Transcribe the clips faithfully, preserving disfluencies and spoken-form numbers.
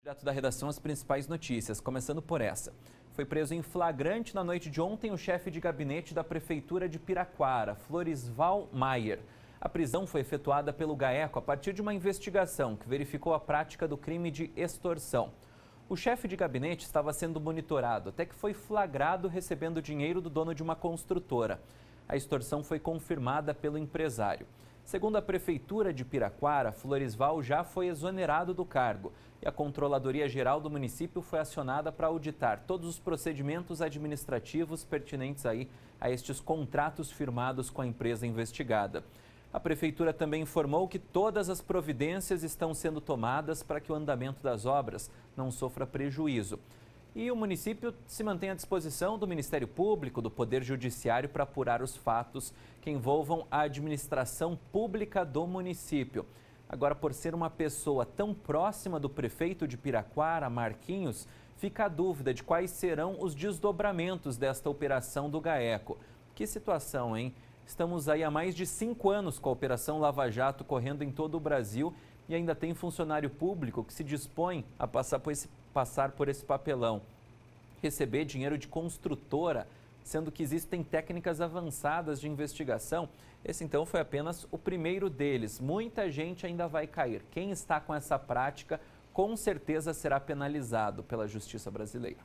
Direto da redação, as principais notícias, começando por essa. Foi preso em flagrante na noite de ontem o chefe de gabinete da Prefeitura de Piraquara, Florisval Maier. A prisão foi efetuada pelo GAECO a partir de uma investigação que verificou a prática do crime de extorsão. O chefe de gabinete estava sendo monitorado até que foi flagrado recebendo dinheiro do dono de uma construtora. A extorsão foi confirmada pelo empresário. Segundo a Prefeitura de Piraquara, Florisval já foi exonerado do cargo e a Controladoria Geral do município foi acionada para auditar todos os procedimentos administrativos pertinentes aí a estes contratos firmados com a empresa investigada. A Prefeitura também informou que todas as providências estão sendo tomadas para que o andamento das obras não sofra prejuízo. E o município se mantém à disposição do Ministério Público, do Poder Judiciário, para apurar os fatos que envolvam a administração pública do município. Agora, por ser uma pessoa tão próxima do prefeito de Piraquara, Marquinhos, fica a dúvida de quais serão os desdobramentos desta operação do GAECO. Que situação, hein? Estamos aí há mais de cinco anos com a Operação Lava Jato correndo em todo o Brasil e ainda tem funcionário público que se dispõe a passar por esse, passar por esse papelão. Receber dinheiro de construtora, sendo que existem técnicas avançadas de investigação. Esse então foi apenas o primeiro deles. Muita gente ainda vai cair. Quem está com essa prática com certeza será penalizado pela Justiça brasileira.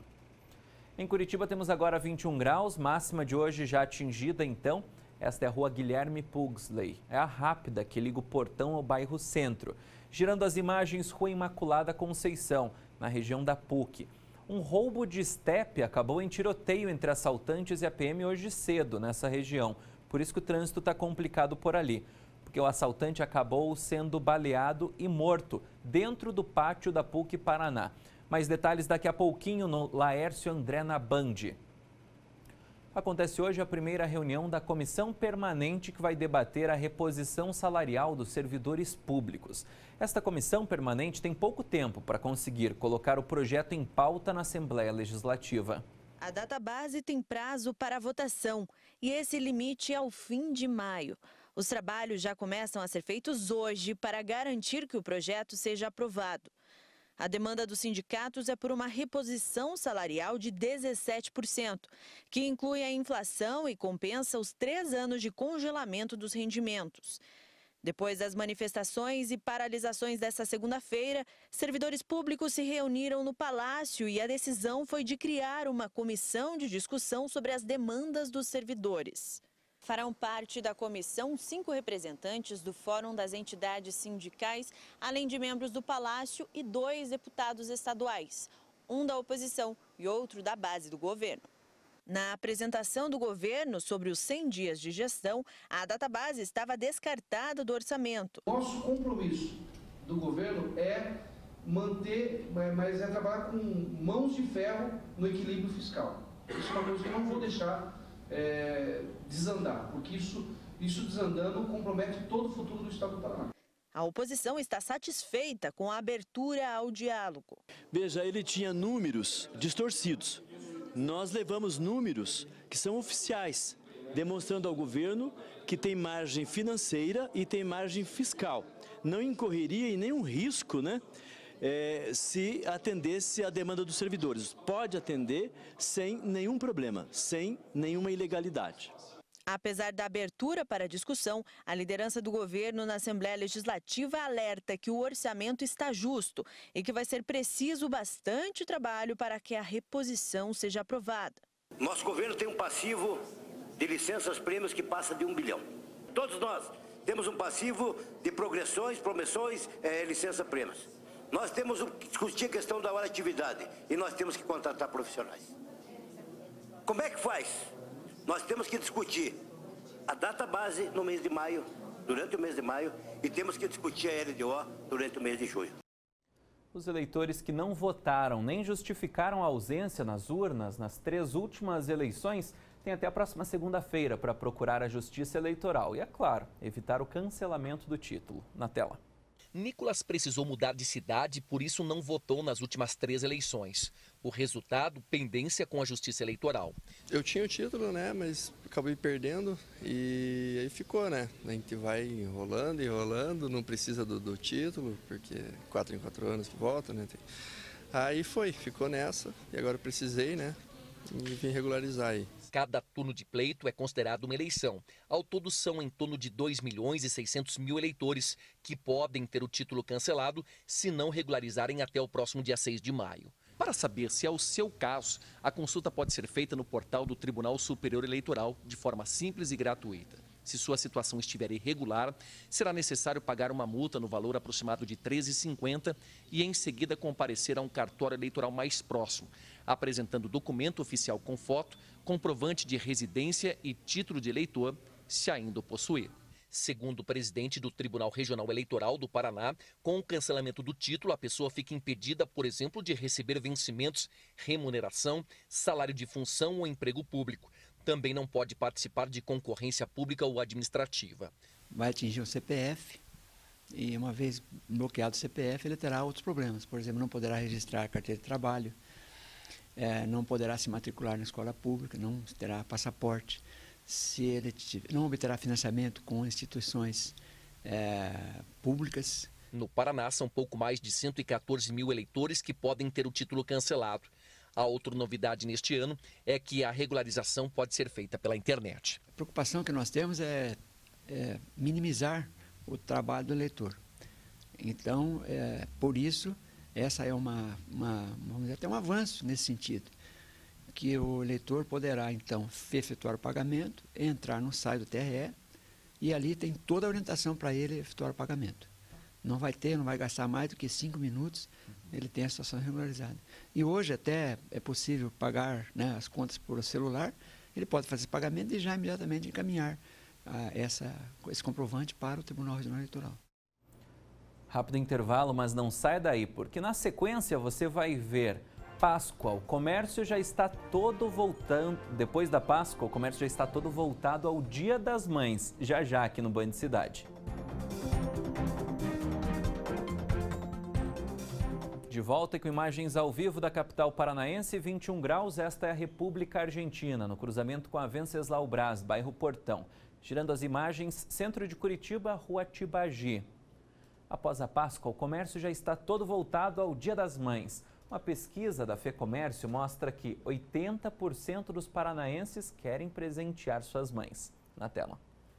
Em Curitiba temos agora vinte e um graus, máxima de hoje já atingida então. Esta é a rua Guilherme Pugsley. É a rápida que liga o Portão ao bairro Centro. Girando as imagens, Rua Imaculada Conceição, na região da P U C. Um roubo de estepe acabou em tiroteio entre assaltantes e a P M hoje cedo nessa região. Por isso que o trânsito está complicado por ali. Porque o assaltante acabou sendo baleado e morto dentro do pátio da P U C Paraná. Mais detalhes daqui a pouquinho no Laércio André na Band. Acontece hoje a primeira reunião da comissão permanente que vai debater a reposição salarial dos servidores públicos. Esta comissão permanente tem pouco tempo para conseguir colocar o projeto em pauta na Assembleia Legislativa. A database tem prazo para votação e esse limite é o fim de maio. Os trabalhos já começam a ser feitos hoje para garantir que o projeto seja aprovado. A demanda dos sindicatos é por uma reposição salarial de dezessete por cento, que inclui a inflação e compensa os três anos de congelamento dos rendimentos. Depois das manifestações e paralisações desta segunda-feira, servidores públicos se reuniram no Palácio e a decisão foi de criar uma comissão de discussão sobre as demandas dos servidores. Farão parte da comissão cinco representantes do Fórum das Entidades Sindicais, além de membros do Palácio e dois deputados estaduais, um da oposição e outro da base do governo. Na apresentação do governo sobre os cem dias de gestão, a database estava descartada do orçamento. Nosso compromisso do governo é manter, mas é trabalhar com mãos de ferro no equilíbrio fiscal. Isso é uma coisa que eu não vou deixar É, desandar, porque isso, isso desandando compromete todo o futuro do Estado do Paraná. A oposição está satisfeita com a abertura ao diálogo. Veja, ele tinha números distorcidos. Nós levamos números que são oficiais, demonstrando ao governo que tem margem financeira e tem margem fiscal. Não incorreria em nenhum risco, né? É, se atendesse à demanda dos servidores. Pode atender sem nenhum problema, sem nenhuma ilegalidade. Apesar da abertura para discussão, a liderança do governo na Assembleia Legislativa alerta que o orçamento está justo e que vai ser preciso bastante trabalho para que a reposição seja aprovada. Nosso governo tem um passivo de licenças-prêmios que passa de um bilhão. Todos nós temos um passivo de progressões, promissões, é, licença-prêmios. Nós temos que discutir a questão da hora de atividade e nós temos que contratar profissionais. Como é que faz? Nós temos que discutir a data base no mês de maio, durante o mês de maio, e temos que discutir a L D O durante o mês de junho. Os eleitores que não votaram nem justificaram a ausência nas urnas nas três últimas eleições têm até a próxima segunda-feira para procurar a Justiça Eleitoral e, é claro, evitar o cancelamento do título. Na tela. Nicolas precisou mudar de cidade, por isso não votou nas últimas três eleições. O resultado, pendência com a Justiça Eleitoral. Eu tinha o título, né, mas acabei perdendo e aí ficou, né? A gente vai enrolando, enrolando, não precisa do, do título, porque quatro em quatro anos que volta, né? Tem... Aí foi, ficou nessa, e agora eu precisei, né, e vim regularizar aí. Cada turno de pleito é considerado uma eleição. Ao todo são em torno de dois milhões e seiscentos mil eleitores que podem ter o título cancelado se não regularizarem até o próximo dia seis de maio. Para saber se é o seu caso, a consulta pode ser feita no portal do Tribunal Superior Eleitoral de forma simples e gratuita. Se sua situação estiver irregular, será necessário pagar uma multa no valor aproximado de treze reais e cinquenta centavos e em seguida comparecer a um cartório eleitoral mais próximo, apresentando documento oficial com foto, comprovante de residência e título de eleitor, se ainda o possuir. Segundo o presidente do Tribunal Regional Eleitoral do Paraná, com o cancelamento do título, a pessoa fica impedida, por exemplo, de receber vencimentos, remuneração, salário de função ou emprego público. Também não pode participar de concorrência pública ou administrativa. Vai atingir o C P F e, uma vez bloqueado o C P F, ele terá outros problemas. Por exemplo, não poderá registrar a carteira de trabalho, é, não poderá se matricular na escola pública, não terá passaporte. Se ele tiver, não obterá financiamento com instituições é, públicas. No Paraná, são pouco mais de cento e quatorze mil eleitores que podem ter o título cancelado. A outra novidade neste ano é que a regularização pode ser feita pela internet. A preocupação que nós temos é, é minimizar o trabalho do eleitor. Então, é, por isso, essa é uma, uma, vamos dizer, até um avanço nesse sentido, que o eleitor poderá, então, efetuar o pagamento, entrar no site do T R E e ali tem toda a orientação para ele efetuar o pagamento. Não vai ter, não vai gastar mais do que cinco minutos, ele tem a situação regularizada. E hoje até é possível pagar, né, as contas por celular, ele pode fazer esse pagamento e já imediatamente encaminhar ah, essa, esse comprovante para o Tribunal Regional Eleitoral. Rápido intervalo, mas não sai daí, porque na sequência você vai ver Páscoa. O comércio já está todo voltando, depois da Páscoa, o comércio já está todo voltado ao Dia das Mães, já já aqui no Band Cidade. De volta com imagens ao vivo da capital paranaense, vinte e um graus, esta é a República Argentina, no cruzamento com a Venceslau Braz, bairro Portão. Girando as imagens, centro de Curitiba, Rua Tibagi. Após a Páscoa, o comércio já está todo voltado ao Dia das Mães. Uma pesquisa da FEComércio mostra que oitenta por cento dos paranaenses querem presentear suas mães. Na tela.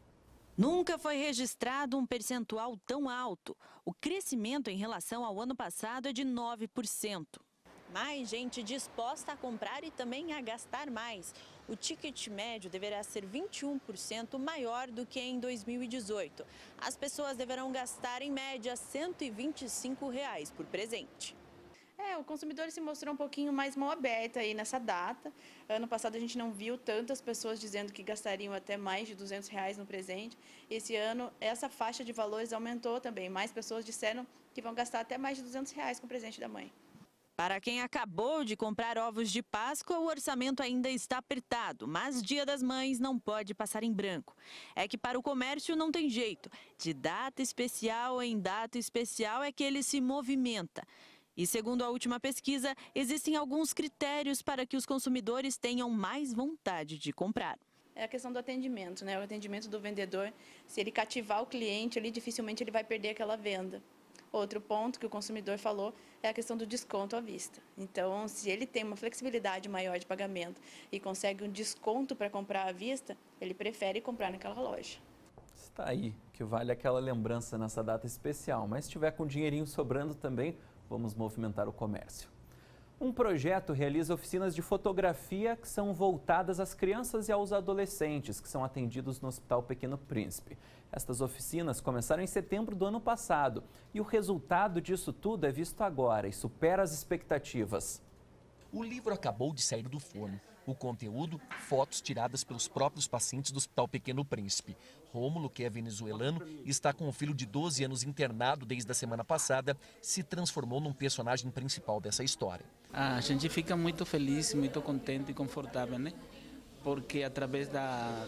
Nunca foi registrado um percentual tão alto. O crescimento em relação ao ano passado é de nove por cento. Mais gente disposta a comprar e também a gastar mais. O ticket médio deverá ser vinte e um por cento maior do que em dois mil e dezoito. As pessoas deverão gastar, em média, cento e vinte e cinco reais por presente. É, o consumidor se mostrou um pouquinho mais mão aberta aí nessa data. Ano passado a gente não viu tantas pessoas dizendo que gastariam até mais de duzentos reais no presente. Esse ano, essa faixa de valores aumentou também. Mais pessoas disseram que vão gastar até mais de duzentos reais com o presente da mãe. Para quem acabou de comprar ovos de Páscoa, o orçamento ainda está apertado, mas Dia das Mães não pode passar em branco. É que para o comércio não tem jeito. De data especial em data especial é que ele se movimenta. E segundo a última pesquisa, existem alguns critérios para que os consumidores tenham mais vontade de comprar. É a questão do atendimento, né? O atendimento do vendedor, se ele cativar o cliente, ali dificilmente ele vai perder aquela venda. Outro ponto que o consumidor falou é a questão do desconto à vista. Então, se ele tem uma flexibilidade maior de pagamento e consegue um desconto para comprar à vista, ele prefere comprar naquela loja. Está aí, que vale aquela lembrança nessa data especial. Mas se tiver com dinheirinho sobrando também, vamos movimentar o comércio. Um projeto realiza oficinas de fotografia que são voltadas às crianças e aos adolescentes que são atendidos no Hospital Pequeno Príncipe. Estas oficinas começaram em setembro do ano passado e o resultado disso tudo é visto agora e supera as expectativas. O livro acabou de sair do forno. O conteúdo, fotos tiradas pelos próprios pacientes do Hospital Pequeno Príncipe. Rômulo, que é venezuelano e está com um filho de doze anos internado desde a semana passada, se transformou num personagem principal dessa história. A gente fica muito feliz, muito contente e confortável, né? Porque através da,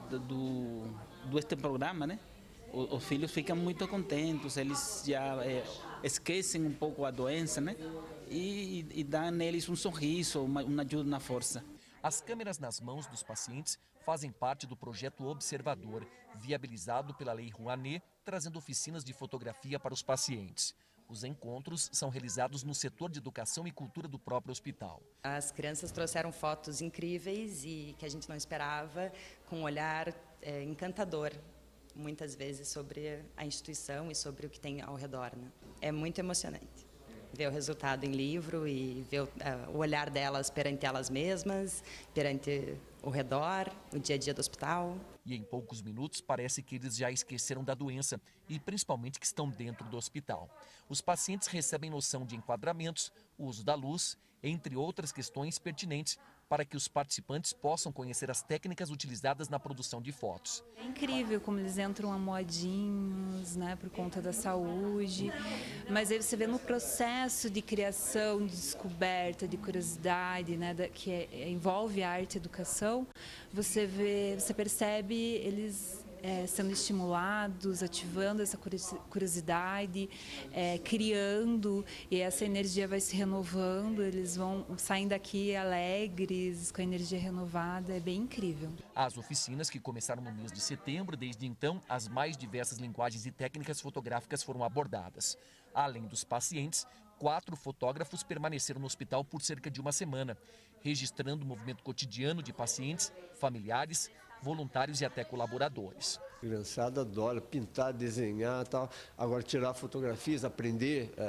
do, do este programa, né? Os filhos ficam muito contentes, eles já é, esquecem um pouco a doença, né? E, e dá neles um sorriso, uma, uma ajuda na força. As câmeras nas mãos dos pacientes fazem parte do projeto Observador, viabilizado pela Lei Rouanet, trazendo oficinas de fotografia para os pacientes. Os encontros são realizados no setor de educação e cultura do próprio hospital. As crianças trouxeram fotos incríveis e que a gente não esperava, com um olhar é, encantador, muitas vezes, sobre a instituição e sobre o que tem ao redor, né? É muito emocionante ver o resultado em livro e ver o, uh, o olhar delas perante elas mesmas, perante o redor, o dia a dia do hospital. E em poucos minutos parece que eles já esqueceram da doença e principalmente que estão dentro do hospital. Os pacientes recebem noção de enquadramentos, uso da luz, entre outras questões pertinentes para que os participantes possam conhecer as técnicas utilizadas na produção de fotos. É incrível como eles entram amoadinhos, né, por conta da saúde, mas aí você vê no processo de criação, de descoberta, de curiosidade, né, da, que é, envolve a arte e a educação, você vê, você percebe eles É, sendo estimulados, ativando essa curiosidade, é, criando, e essa energia vai se renovando, eles vão saem daqui alegres, com a energia renovada, é bem incrível. As oficinas, que começaram no mês de setembro, desde então, as mais diversas linguagens e técnicas fotográficas foram abordadas. Além dos pacientes, quatro fotógrafos permaneceram no hospital por cerca de uma semana, registrando o movimento cotidiano de pacientes, familiares, voluntários e até colaboradores. A criançada adora pintar, desenhar e tal. Agora, tirar fotografias, aprender é,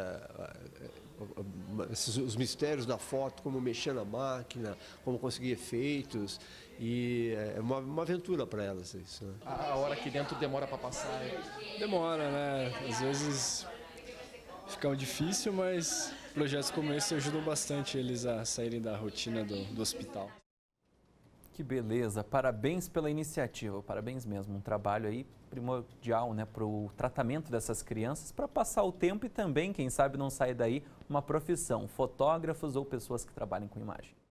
é, os mistérios da foto, como mexer na máquina, como conseguir efeitos. E é uma, uma aventura para elas isso, né? A hora aqui dentro demora para passar? Demora, né? Às vezes fica difícil, mas projetos como esse ajudam bastante eles a saírem da rotina do, do hospital. Que beleza, parabéns pela iniciativa, parabéns mesmo, um trabalho aí primordial, né, para o tratamento dessas crianças, para passar o tempo e também, quem sabe, não sair daí uma profissão, fotógrafos ou pessoas que trabalhem com imagem.